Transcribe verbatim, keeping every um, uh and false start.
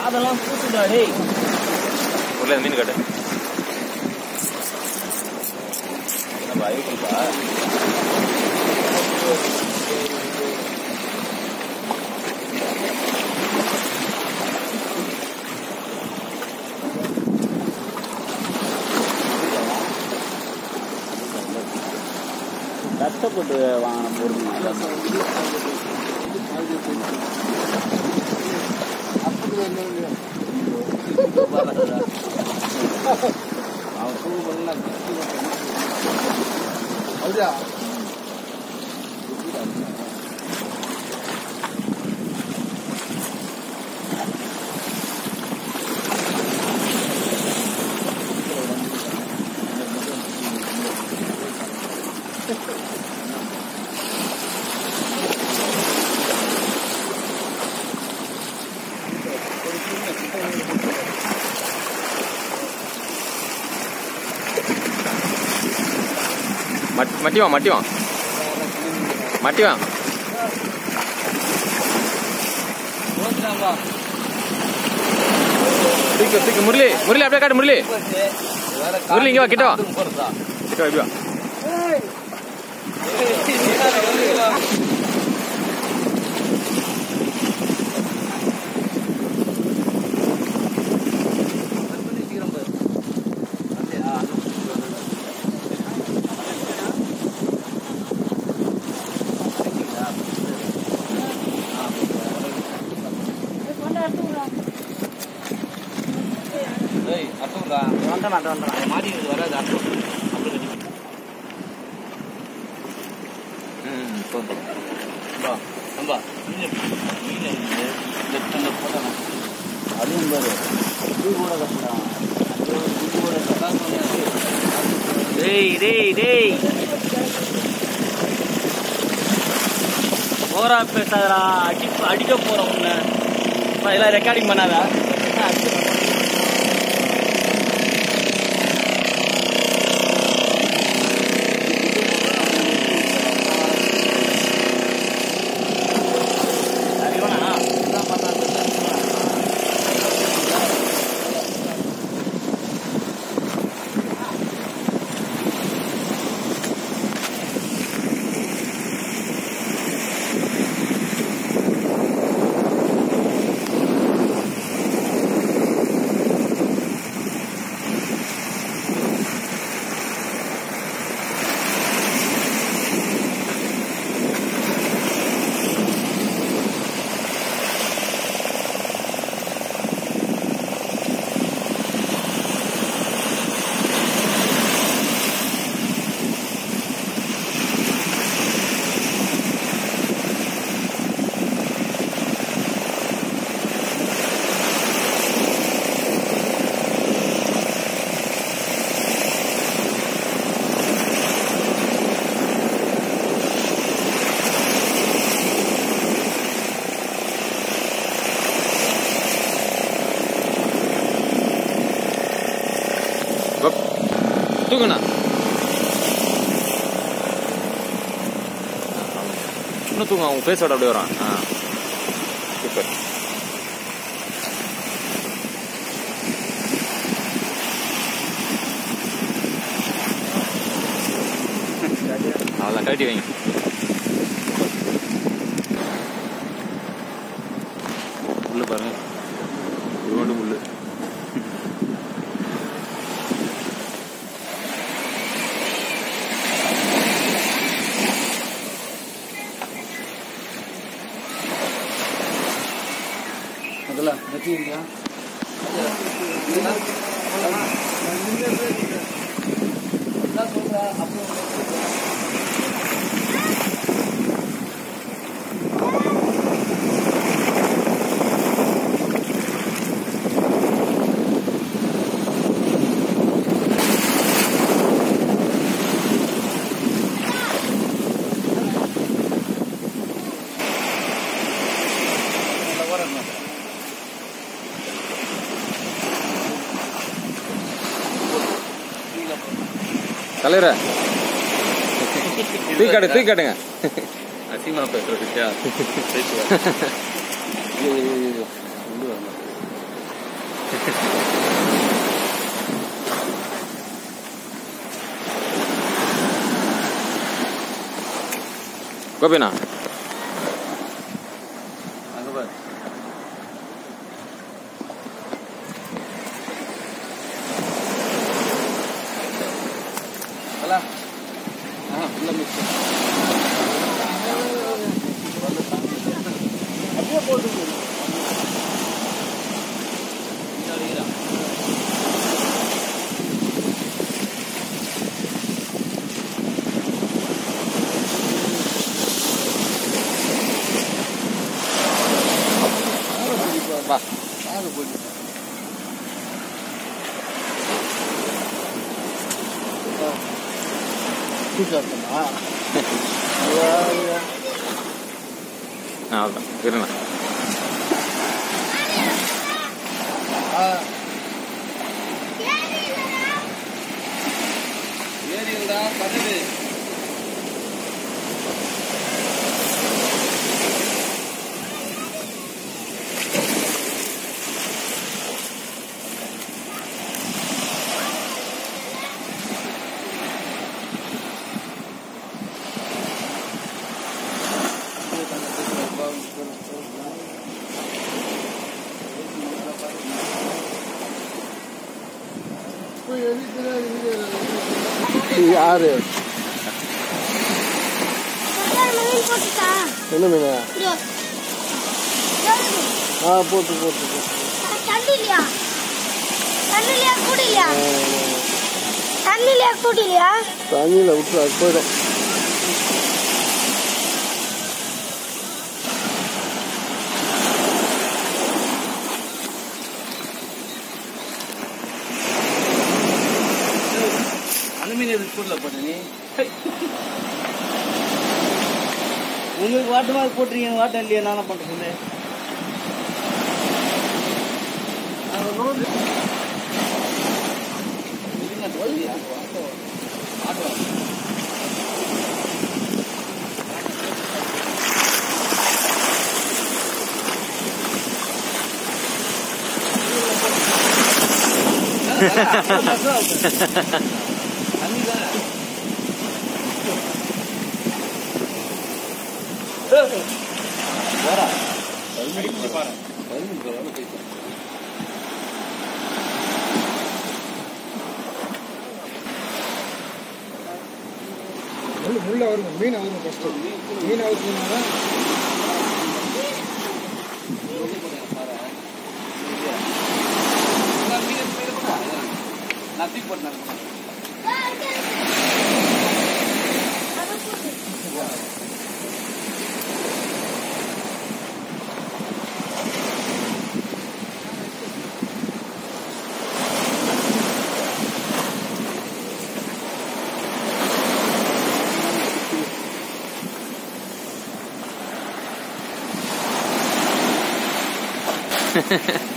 காதெல்லாம் பூசுடா டேய். உள்ள மீன் காட்டு. நம்ம ஐக்குப்பா. கஷ்டப்பட்டு வாங்கின பொருள் அவன் பூ பண்ணலாம் அப்படியா? மட்டி வா மட்டி வா மட்டி வா தூக்கு தூக்கு முரளி முரளி அப்படியே காட்டு முரளி முரளி இங்க வா கிட்ட வா கிட்ட வா இப்படி வா போரா பேசாதடா அடி அடிக்க போறோம் உன்ன எல்லாம் ரெக்கார்டிங் பண்ணாதா தூக்குண்ணா இன்னும் தூங்க அவங்க பேசோட அப்படியே வரான். ஆ சூப்பர். அவ்வளோதான் கட்டி வைங்க. முள்ளு பாருங்க இவ்வளோ முள்ளு. அதெல்லாம் வெட்டிங்களா தலைவர தூக்காடு தூக்காடுங்க. அசிமா பேசுறதுக்கா கோபிண்ணா அங்கே பாரு ஹலோ ஆ ஃபுல்லாக மிக்ஸ் அப்படியே போட்டு வா ஆக போயிட்டு கூப்பிட்டா அவ்வளோதான் இருண்ணா ஏறிடா கடலு யாரு என்ன மீனா ஆ போட்டு போட்டு தண்ணிலையா தண்ணிலையா கூடலையா தண்ணிலையா கூடலையா தண்ணியில் விட்டு அது போயிடும் அலுமினியம் ஸ்கூலில் போட்ட நீ உங்களுக்கு வாட்டு மாதிரி போட்டிருக்கீங்க வாட்டம் இல்லையா நானும் பண்ணுறது முள்ள வரும் மீன் ஆகும் கஷ்டம் மீன் ஆகுதுனால நத்தி போட்டேன் Ha ha ha.